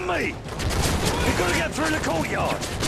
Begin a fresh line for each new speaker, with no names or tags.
On me! We've got to get through the courtyard!